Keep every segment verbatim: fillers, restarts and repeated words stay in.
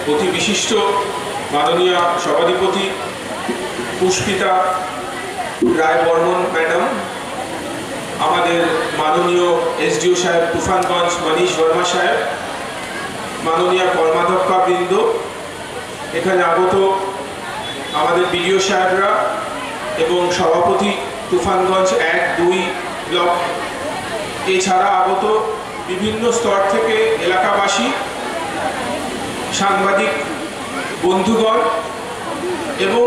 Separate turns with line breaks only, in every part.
অতি বিশিষ্ট মাননীয় সভাধিপতি পুষ্পিতা রায় বর্মন ম্যাডাম, আমাদের মাননীয় এসডিও সাহেব তুফানগঞ্জ মনীষ বর্মা সাহেব, মাননীয় কর্মাধ্যক্ষ বৃন্দ, এখানে আগত আমাদের বিডিও সাহেবরা এবং সভাপতি তুফানগঞ্জ এক দুই ব্লক, এছাড়া আগত বিভিন্ন স্তর থেকে এলাকাবাসী, সাংবাদিক বন্ধুগণ এবং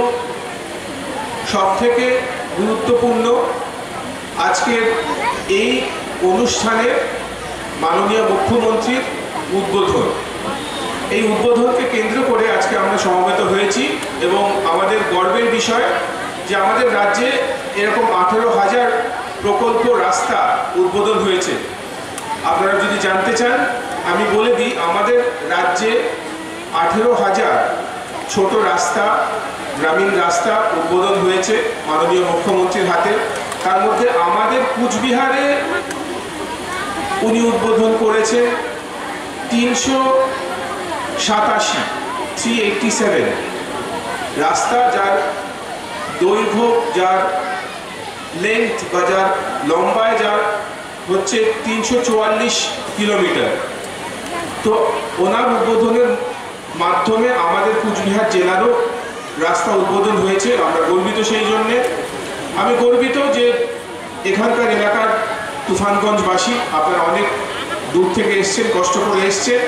সবথেকে গুরুত্বপূর্ণ আজকের এই অনুষ্ঠানের মাননীয় মুখ্যমন্ত্রীর উদ্বোধন। এই উদ্বোধনকে কেন্দ্র করে আজকে আমরা সমবেত হয়েছি এবং আমাদের গর্বের বিষয় যে আমাদের রাজ্যে এরকম আঠেরো হাজার প্রকল্প রাস্তা উদ্বোধন হয়েছে। আপনারা যদি জানতে চান আমি বলে দিই, আমাদের রাজ্যে আঠেরো হাজার ছোট রাস্তা, গ্রামীণ রাস্তা উদ্বোধন হয়েছে মাননীয় মুখ্যমন্ত্রীর হাতে। তার মধ্যে আমাদের কুচবিহারে উনি উদ্বোধন করেছেন তিনশো সাতাশি থ্রি এইটটি সেভেন রাস্তা, যার দৈর্ঘ্য, যার লেন্থ বা যার লম্বায় যার হচ্ছে তিনশো চুয়াল্লিশ কিলোমিটার। তো ওনার উদ্বোধনের মাধ্যমে আমাদের কুচবিহার জেলারও রাস্তা উদ্বোধন হয়েছে। আমরা গর্বিত সেই জন্যে। আমি গর্বিত যে এখানকার এলাকার তুফানগঞ্জবাসী আপনারা অনেক দূর থেকে এসছেন, কষ্ট করে এসছেন।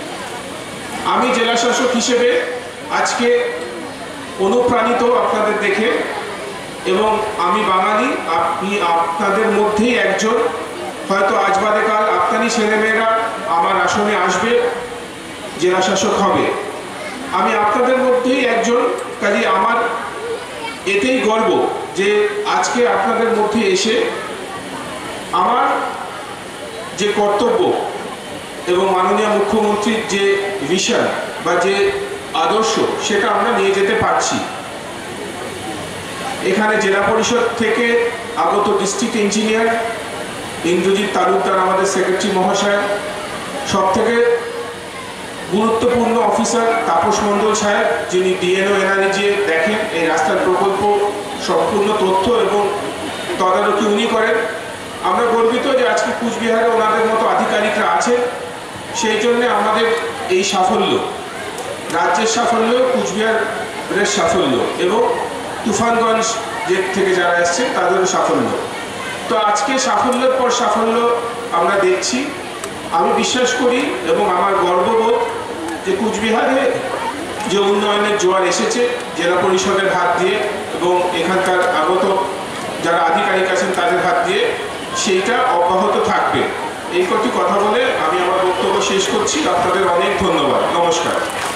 আমি জেলা শাসক হিসেবে আজকে অনুপ্রাণিত আপনাদের দেখে, এবং আমি বাঙালি, আপনি আপনাদের মধ্যেই একজন, হয়তো আজ বাদে কাল আপনারই ছেলেমেয়েরা আমার আসনে আসবে, জেলা শাসক হবে। আমি আপনাদের মধ্যেই একজন, কাজে আমার এতেই গর্ব যে আজকে আপনাদের মধ্যে এসে আমার যে কর্তব্য এবং মাননীয় মুখ্যমন্ত্রীর যে ভিশন বা যে আদর্শ সেটা আমরা নিয়ে যেতে পারছি। এখানে জেলা পরিষদ থেকে আগত ডিস্ট্রিক্ট ইঞ্জিনিয়ার ইন্দ্রজিৎ তালুকদার, আমাদের সেক্রেটারি মহাশয়, সব থেকে গুরুত্বপূর্ণ অফিসার তাপস মণ্ডল সাহেব, যিনি ডিএনও এনআরজি দেখেন এই রাস্তার প্রকল্প সম্পূর্ণ তথ্য এবং তদারকি উনি করেন। আমরা গর্বিত যে আজকে কুচবিহারে ওনাদের মতো আধিকারিকরা আছেন। সেই জন্যে আমাদের এই সাফল্য, রাজ্যের সাফল্য, কুচবিহারের সাফল্য এবং তুফানগঞ্জ যে থেকে যারা এসছেন তাদেরও সাফল্য। তো আজকে সাফল্যের পর সাফল্য আমরা দেখছি। আমি বিশ্বাস করি এবং আমার গর্ববোধ যে কুচবিহারে যে উন্নয়নের জোয়ার এসেছে জেলা পরিষদের হাত দিয়ে এবং এখানকার আগত যারা আধিকারিক আছেন তাদের হাত দিয়ে, সেইটা অব্যাহত থাকবে। এই কটি কথা বলে আমি আমার বক্তব্য শেষ করছি। আপনাদের অনেক ধন্যবাদ। নমস্কার।